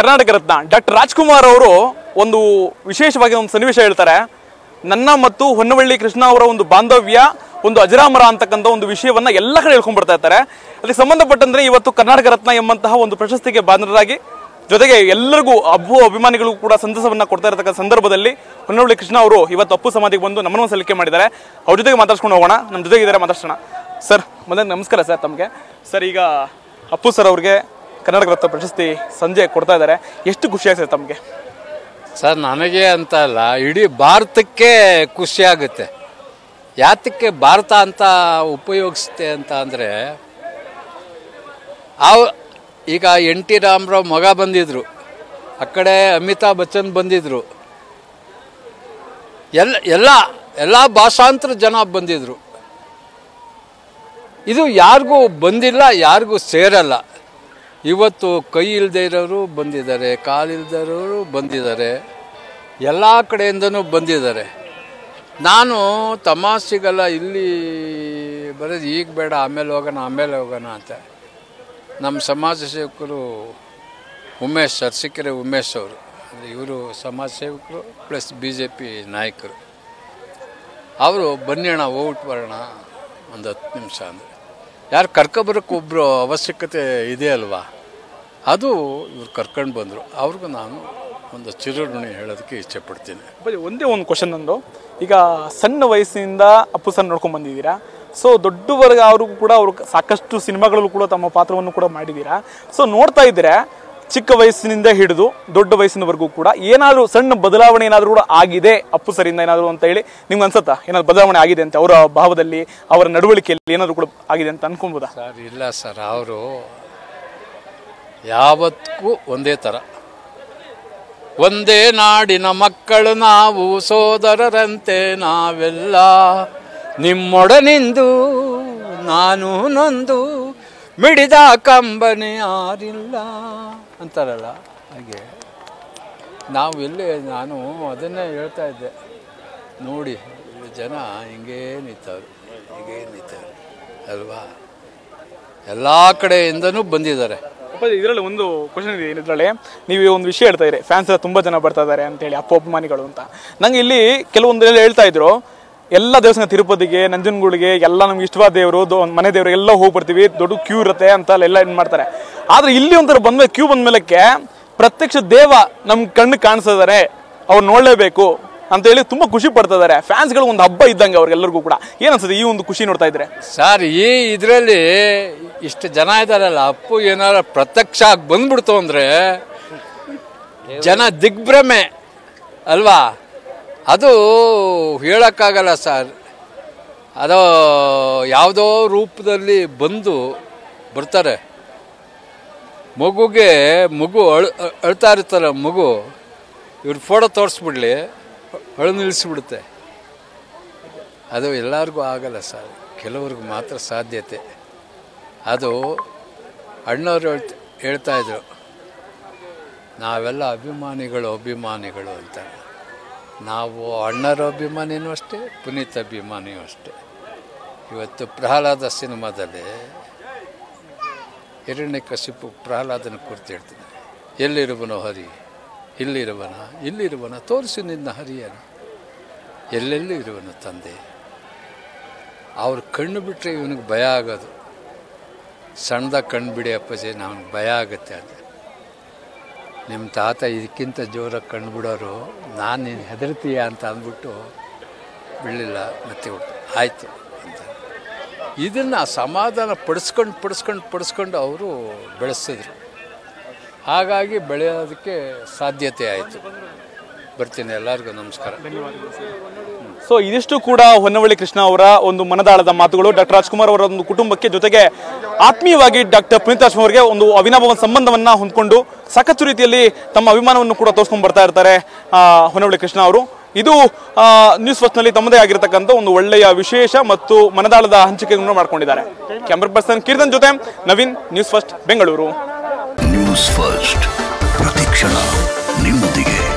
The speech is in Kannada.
ಕರ್ನಾಟಕ ರತ್ನ ಡಾಕ್ಟರ್ ರಾಜ್ಕುಮಾರ್ ಅವರು ಒಂದು ವಿಶೇಷವಾಗಿ ಒಂದು ಸನ್ನಿವೇಶ ಹೇಳ್ತಾರೆ. ನನ್ನ ಮತ್ತು ಹೊನ್ನವಳ್ಳಿ ಕೃಷ್ಣ ಅವರ ಒಂದು ಬಾಂಧವ್ಯ ಒಂದು ಅಜರಾಮರ ಅಂತಕ್ಕಂಥ ಒಂದು ವಿಷಯವನ್ನ ಎಲ್ಲ ಕಡೆ ಹೇಳ್ಕೊಂಡ್ ಬರ್ತಾ ಇರ್ತಾರೆ. ಅದಕ್ಕೆ ಸಂಬಂಧಪಟ್ಟಂದ್ರೆ ಇವತ್ತು ಕರ್ನಾಟಕ ರತ್ನ ಎಂಬಂತಹ ಒಂದು ಪ್ರಶಸ್ತಿಗೆ ಭಾಜನರಾಗಿ ಜೊತೆಗೆ ಎಲ್ಲರಿಗೂ ಅಭಿಮಾನಿಗಳಿಗೂ ಕೂಡ ಸಂತಸವನ್ನ ಕೊಡ್ತಾ ಇರತಕ್ಕಂಥ ಸಂದರ್ಭದಲ್ಲಿ ಹೊನ್ನವಳ್ಳಿ ಕೃಷ್ಣ ಅವರು ಇವತ್ತು ಅಪ್ಪು ಸಮಾಧಿಗೆ ಬಂದು ನಮ್ಮನ್ನು ಸಲ್ಲಿಕೆ ಮಾಡಿದ್ದಾರೆ. ಅವ್ರ ಜೊತೆಗೆ ಮಾತಾಡ್ಸ್ಕೊಂಡು ಹೋಗೋಣ. ನಮ್ಮ ಜೊತೆಗೆ ಇದ್ದಾರೆ, ಮಾತಾಡ್ಸೋಣ. ಸರ್ ಮೊದಲೇ ನಮಸ್ಕಾರ ಸರ್ ತಮಗೆ. ಸರ್ ಈಗ ಅಪ್ಪು ಸರ್ ಅವ್ರಿಗೆ ಕರ್ನಾಟಕ ರತ್ನ ಪ್ರಶಸ್ತಿ ಸಂಜೆ ಕೊಡ್ತಾ ಇದ್ದಾರೆ, ಎಷ್ಟು ಖುಷಿ ಆಗ್ತದೆ ತಮಗೆ? ಸರ್ ನನಗೆ ಅಂತ ಅಲ್ಲ, ಇಡೀ ಭಾರತಕ್ಕೆ ಖುಷಿ ಆಗುತ್ತೆ. ಯಾತಕ್ಕೆ ಭಾರತ ಅಂತ ಉಪಯೋಗಿಸುತ್ತೆ ಅಂತ ಅಂದರೆ, ಈಗ ಎನ್ ಟಿ ರಾಮರಾವ್ ಮಗ ಬಂದಿದ್ರು, ಆ ಕಡೆ ಅಮಿತಾಬ್ ಬಚ್ಚನ್ ಬಂದಿದ್ರು, ಎಲ್ಲ ಭಾಷಾಂತರ ಜನ ಬಂದಿದ್ರು. ಇದು ಯಾರಿಗೂ ಬಂದಿಲ್ಲ, ಯಾರಿಗೂ ಸೇರಲ್ಲ. ಇವತ್ತು ಕೈ ಇಲ್ಲದೆ ಇರೋರು ಬಂದಿದ್ದಾರೆ, ಕಾಲಿಲ್ಲದೆ ಇರೋರು ಬಂದಿದ್ದಾರೆ, ಎಲ್ಲ ಕಡೆಯಿಂದನೂ ಬಂದಿದ್ದಾರೆ. ನಾನು ತಮಾಷೆಗಲ್ಲ ಇಲ್ಲಿ ಬರೋದು, ಈಗ ಬೇಡ ಆಮೇಲೆ ಹೋಗೋಣ ಅಂತ. ನಮ್ಮ ಸಮಾಜ ಸೇವಕರು ಉಮೇಶ್ ಅರಸೀಕೆರೆ ಉಮೇಶ್ ಅವರು, ಇವರು ಸಮಾಜ ಸೇವಕರು ಪ್ಲಸ್ BJP ನಾಯಕರು. ಅವರು ಬನ್ನಿಯೋಣ ಹೋಗ್ಬಿಟ್ಟು ಬರೋಣ ಒಂದು 10 ನಿಮಿಷ ಅಂದರೆ, ಯಾರು ಕರ್ಕೊಬರೋಕ್ಕೆ ಒಬ್ಬರು ಅವಶ್ಯಕತೆ ಇದೆ ಅಲ್ವಾ, ಅದು ಇವ್ರು ಕರ್ಕೊಂಡು ಬಂದರು. ಅವ್ರಿಗೂ ನಾನು ಒಂದು ಚಿರಋಣಿ ಹೇಳೋದಕ್ಕೆ ಇಚ್ಛೆಪಡ್ತೀನಿ. ಒಂದೇ ಒಂದು ಕ್ವಶನ್ ನಂದು, ಈಗ ಸಣ್ಣ ವಯಸ್ಸಿನಿಂದ ಅಪ್ಪು ಸರ್ ನೋಡ್ಕೊಂಡು ಬಂದಿದ್ದೀರಾ. ಸೊ ದೊಡ್ಡವರೆಗೆ ಅವ್ರಿಗೂ ಕೂಡ ಅವರು ಸಾಕಷ್ಟು ಸಿನಿಮಾಗಳಲ್ಲೂ ಕೂಡ ತಮ್ಮ ಪಾತ್ರವನ್ನು ಕೂಡ ಮಾಡಿದ್ದೀರಾ. ಸೊ ನೋಡ್ತಾ ಇದ್ರೆ ಚಿಕ್ಕ ವಯಸ್ಸಿನಿಂದ ಹಿಡಿದು ದೊಡ್ಡ ವಯಸ್ಸಿನವರೆಗೂ ಕೂಡ ಏನಾದರೂ ಸಣ್ಣ ಬದಲಾವಣೆ ಏನಾದರೂ ಕೂಡ ಆಗಿದೆ ಅಪ್ಪು ಸರಿಂದ ಏನಾದರೂ ಅಂತ ಹೇಳಿ ನಿಮ್ಗೆ ಅನ್ಸುತ್ತಾ? ಏನಾದ್ರು ಬದಲಾವಣೆ ಆಗಿದೆ ಅಂತ ಅವರ ಭಾವದಲ್ಲಿ, ಅವರ ನಡವಳಿಕೆಯಲ್ಲಿ ಏನಾದರೂ ಕೂಡ ಆಗಿದೆ ಅಂತ ಅನ್ಕೊಬೋದಾ? ಸರ್ ಇಲ್ಲ ಸರ್, ಅವರು ಯಾವತ್ತೂ ಒಂದೇ ಥರ, ಒಂದೇ ನಾಡಿನ ಮಕ್ಕಳು ನಾವು, ಸೋದರರಂತೆ ನಾವೆಲ್ಲ, ನಿಮ್ಮೊಡನಿಂದು ನಾನು ನೊಂದು ಮಿಡಿದ ಕಂಬನೆ ಯಾರಿಲ್ಲ ಅಂತಾರಲ್ಲ, ಹಾಗೆ ನಾವು ಎಲ್ಲೇ, ನಾನು ಅದನ್ನೇ ಹೇಳ್ತಾ ಇದ್ದೆ ನೋಡಿ, ಜನ ಹಿಂಗೇ ನಿಂತವ್ರು ಅಲ್ವಾ, ಎಲ್ಲ ಕಡೆಯಿಂದನೂ ಬಂದಿದ್ದಾರೆ. ಇದರಲ್ಲಿ ಒಂದು ಕ್ವಶನ್ ಇದೆ, ಇದರಲ್ಲಿ ನೀವು ಒಂದು ವಿಷಯ ಹೇಳ್ತಾ ಇದ್ರಿ, ಫ್ಯಾನ್ಸ್ ತುಂಬ ಜನ ಬರ್ತಾ ಇದ್ದಾರೆ ಅಂತೇಳಿ, ಅಪ್ಪು ಅಭಿಮಾನಿಗಳು ಅಂತ. ನಂಗೆ ಇಲ್ಲಿ ಕೆಲವೊಂದು ಹೇಳ್ತಾ ಇದ್ರು, ಎಲ್ಲ ದೇವಸ್ಥಾನ ತಿರುಪತಿಗೆ, ನಂಜನಗೂಡಿಗೆ ಎಲ್ಲ ನಮ್ಗೆ ಇಷ್ಟವಾದ ದೇವರು, ಮನೆ ದೇವರು ಎಲ್ಲ ಹೋಗಿ ಬರ್ತೀವಿ, ದೊಡ್ಡ ಕ್ಯೂ ಇರುತ್ತೆ ಅಂತ ಎಲ್ಲ ಏನು ಮಾಡ್ತಾರೆ. ಆದ್ರೆ ಇಲ್ಲಿ ಒಂಥರ ಬಂದ್ಮೇಲೆ ಕ್ಯೂ ಬಂದ್ಮೇಲಕ್ಕೆ ಪ್ರತ್ಯಕ್ಷ ದೇವ ನಮ್ ಕಣ್ಣು ಕಾಣಿಸಿದಾರೆ, ಅವ್ರು ನೋಡ್ಲೇಬೇಕು ಅಂತ ಹೇಳಿ ತುಂಬಾ ಖುಷಿ ಪಡ್ತಾ ಇದಾರೆ. ಫ್ಯಾನ್ಸ್ಗಳು ಒಂದು ಹಬ್ಬ ಇದ್ದಂಗೆ ಅವ್ರಿಗೆಲ್ಲರಿಗೂ ಕೂಡ. ಏನ್ ಅನ್ಸುತ್ತೆ ಈ ಒಂದು ಖುಷಿ ನೋಡ್ತಾ ಇದ್ರೆ? ಸರ್ ಈ ಇದರಲ್ಲಿ ಇಷ್ಟು ಜನ ಇದಾರಲ್ಲ, ಅಪ್ಪು ಏನಾರ ಪ್ರತ್ಯಕ್ಷ ಆಗಿ ಬಂದ್ಬಿಡ್ತು ಅಂದ್ರೆ ಜನ ದಿಗ್ಭ್ರಮೆ ಅಲ್ವಾ, ಅದು ಹೇಳಕ್ಕಾಗಲ್ಲ ಸರ್. ಅದು ಯಾವುದೋ ರೂಪದಲ್ಲಿ ಬರ್ತಾರೆ. ಮಗು ಅಳ್ತಾ ಇರ್ತಾರೆ, ಮಗು ಇವ್ರ ಫೋಟೋ ತೋರಿಸ್ಬಿಡ್ಲಿ ಅಳು ನಿಲ್ಲಿಸ್ಬಿಡುತ್ತೆ. ಅದು ಎಲ್ಲರಿಗೂ ಆಗಲ್ಲ ಸರ್, ಕೆಲವ್ರಿಗೆ ಮಾತ್ರ ಸಾಧ್ಯತೆ. ಅದು ಅಣ್ಣವರು ಹೇಳ್ತಾ ಇದ್ರು, ನಾವೆಲ್ಲ ಅಭಿಮಾನಿಗಳು ಅಂತ. ನಾವು ಅಣ್ಣರ ಅಭಿಮಾನಿನೂ ಅಷ್ಟೇ, ಪುನೀತ್ ಅಭಿಮಾನಿಯೂ ಅಷ್ಟೇ. ಇವತ್ತು ಪ್ರಹ್ಲಾದ ಸಿನಿಮಾದಲ್ಲಿ ಹಿರಣ್ಯಕಶಿಪು ಪ್ರಹ್ಲಾದನ ಕುರಿತು ಹೇಳ್ತಿದ್ದೆ, ಎಲ್ಲಿರುವನೋ ಹರಿ, ಇಲ್ಲಿರುವನ ತೋರಿಸು ನಿನ್ನ ಹರಿಯನ, ಎಲ್ಲೆಲ್ಲೂ ಇರುವನು ತಂದೆ. ಅವ್ರು ಕಣ್ಣು ಬಿಟ್ಟರೆ ಇವನಿಗೆ ಭಯ ಆಗೋದು, ಸಣ್ಣದಾಗ ಕಣ್ಣು ಬಿಡಿ ಅಪ್ಪಾಜಿ ನಮ್ಗೆ ಭಯ ಆಗುತ್ತೆ ಅಂತ. ನಿಮ್ಮ ತಾತ ಇದಕ್ಕಿಂತ ಜೋರಾಗಿ ಕಣ್ಣು ಬಿಡೋರು, ನಾನು ನೀನು ಹೆದರ್ತೀಯ ಅಂತ ಅಂದ್ಬಿಟ್ಟು ಬಿಡಲಿಲ್ಲ, ಮತ್ತೆ ಆಯಿತು ಅಂತ. ಇದನ್ನು ಸಮಾಧಾನ ಪಡಿಸ್ಕೊಂಡು ಅವರು ಬೆಳೆಸಿದ್ರು. ಹಾಗಾಗಿ ಬೆಳೆಯೋದಕ್ಕೆ ಸಾಧ್ಯತೆ ಆಯಿತು. ಬರ್ತೀನಿ, ಎಲ್ಲರಿಗೂ ನಮಸ್ಕಾರ. ಸೊ ಇದಿಷ್ಟು ಕೂಡ ಹೊನ್ನವಳ್ಳಿ ಕೃಷ್ಣ ಅವರ ಒಂದು ಮನದಾಳದ ಮಾತುಗಳು. ಡಾಕ್ಟರ್ ರಾಜ್ಕುಮಾರ್ ಅವರ ಒಂದು ಕುಟುಂಬಕ್ಕೆ, ಜೊತೆಗೆ ಆತ್ಮೀಯವಾಗಿ ಡಾಕ್ಟರ್ ಪುನೀತ್ ರಾಜ್ಕುಮಾರ್ ಅವರಿಗೆ ಒಂದು ಅವಿನಾಭಾವ ಸಂಬಂಧವನ್ನ ಹೊಂದ್ಕೊಂಡು ಸಾಕಷ್ಟು ರೀತಿಯಲ್ಲಿ ತಮ್ಮ ಅಭಿಮಾನವನ್ನು ಕೂಡ ತೋರಿಸ್ಕೊಂಡು ಬರ್ತಾ ಇರ್ತಾರೆ ಹೊನ್ನವಳ್ಳಿ ಕೃಷ್ಣ ಅವರು. ಇದು ನ್ಯೂಸ್ ಫಸ್ಟ್ ನಲ್ಲಿ ತಮ್ಮದೇ ಆಗಿರತಕ್ಕಂಥ ಒಂದು ಒಳ್ಳೆಯ ವಿಶೇಷ ಮತ್ತು ಮನದಾಳದ ಹಂಚಿಕೆಯನ್ನು ಮಾಡ್ಕೊಂಡಿದ್ದಾರೆ. ಕ್ಯಾಮರಾ ಪರ್ಸನ್ ಕೀರ್ತನ್ ಜೊತೆ Naveen, news first Bengaluru. News first ಪ್ರತಿಕ್ಷಣ ನಿಮ್ಮೊಂದಿಗೆ.